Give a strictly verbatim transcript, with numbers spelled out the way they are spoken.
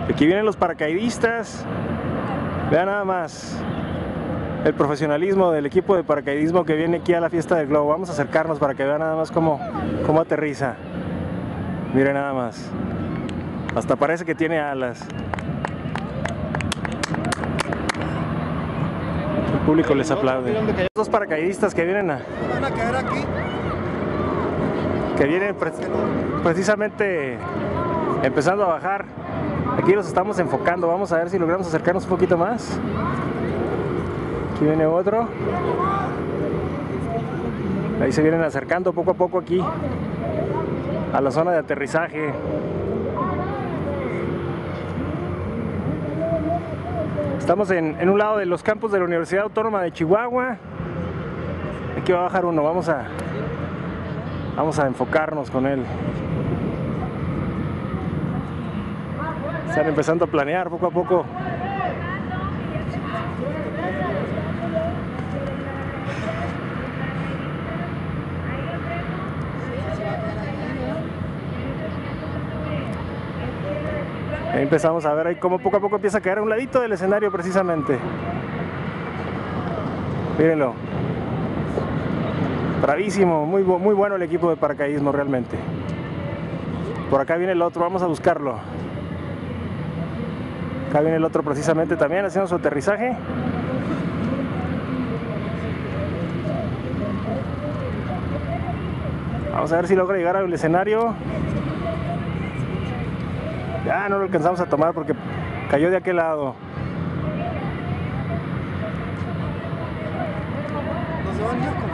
Aquí vienen los paracaidistas. Vean nada más el profesionalismo del equipo de paracaidismo que viene aquí a la fiesta del globo. Vamos a acercarnos para que vean nada más cómo, cómo aterriza. Miren nada más. Hasta parece que tiene alas. El público les aplaude. Dos paracaidistas que vienen a... Van a caer aquí. Que vienen pre precisamente empezando a bajar. Aquí los estamos enfocando. Vamos a ver si logramos acercarnos un poquito más. Aquí viene otro. Ahí se vienen acercando poco a poco aquí a la zona de aterrizaje. Estamos en, en un lado de los campus de la Universidad Autónoma de Chihuahua. Aquí va a bajar uno. Vamos a vamos a enfocarnos con él. Están empezando a planear poco a poco. Ahí empezamos a ver ahí cómo poco a poco empieza a caer a un ladito del escenario precisamente. Mírenlo. Bravísimo, muy, muy bueno el equipo de paracaidismo realmente. Por acá viene el otro, vamos a buscarlo. Acá viene el otro precisamente también haciendo su aterrizaje. Vamos a ver si logra llegar al escenario. Ya no lo alcanzamos a tomar porque cayó de aquel lado. Nos van a